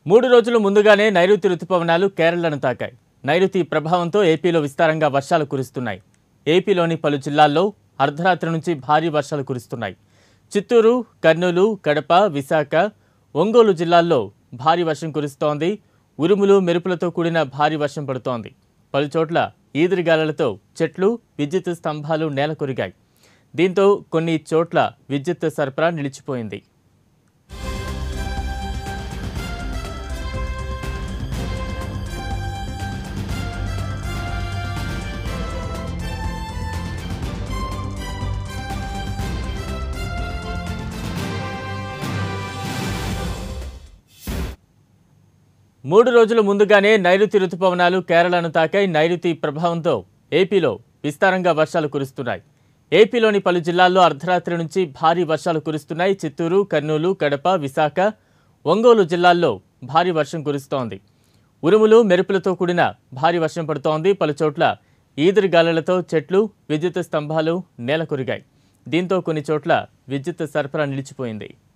3 రోజుల ముందుగానే నైరుతి రుతుపవనాలు కేరళను తాకాయి. నైరుతి ప్రభావంతో ఏపీలో విస్తారంగా వర్షాలు కురుస్తున్నాయి. ఏపీలోని పలు జిల్లాల్లో అర్ధరాత్రి నుంచి భారీ వర్షాలు కురుస్తున్నాయి. చిత్తూరు, కర్నూలు, కడప, విశాఖ, ఒంగోలు జిల్లాల్లో భారీ వర్షం కురుస్తోంది. ఉరుములు, మెరుపులతో కూడిన భారీ వర్షం పడుతోంది. పలు చోట్ల ఈదురుగాలులతో చెట్లు, విద్యుత్ స్తంభాలు నేలకొరిగాయి. దీంతో కొన్ని చోట్ల విద్యుత్ సరఫరా నిలిచిపోయింది. మూడు రోజుల ముందుగానే నైరుతి రుతుపవనాలు కేరళను తాకాయి. నైరుతి ప్రభావంతో ఏపీలో విస్తారంగా వర్షాలు కురుస్తున్నాయి. ఏపీలోని పలు జిల్లాల్లో అర్ధరాత్రి నుంచి భారీ వర్షాలు కురుస్తున్నాయి. చిత్తూరు, కర్నూలు, కడప, విశాఖ, ఒంగోలు జిల్లాల్లో భారీ వర్షం కురుస్తోంది. ఉరుములు, మెరుపులతో కూడిన భారీ వర్షం పడుతోంది. పలు చోట్ల ఈదురుగాలులతో చెట్లు, విద్యుత్ స్తంభాలు నేలకొరిగాయి. దీంతో కొన్ని చోట్ల విద్యుత్ సరఫరా నిలిచిపోయింది.